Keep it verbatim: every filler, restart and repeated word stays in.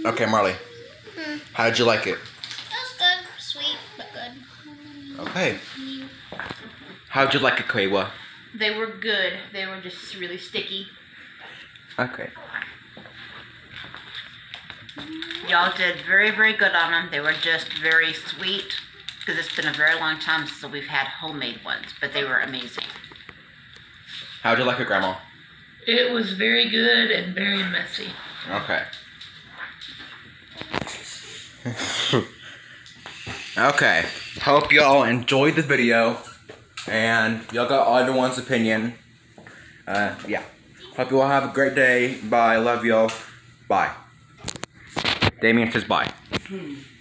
Okay, Marley. Hmm. How did you like it? It was good. Sweet, but good. Okay. How did you like it, Kaywa? They were good. They were just really sticky. Okay. Y'all did very, very good on them. They were just very sweet because it's been a very long time since we've had homemade ones, but they were amazing. How did you like it, Grandma? It was very good and very messy. Okay. Okay. Hope y'all enjoyed the video. And y'all got everyone's opinion. Uh, yeah. Hope you all have a great day. Bye. Love y'all. Bye. Damien says bye.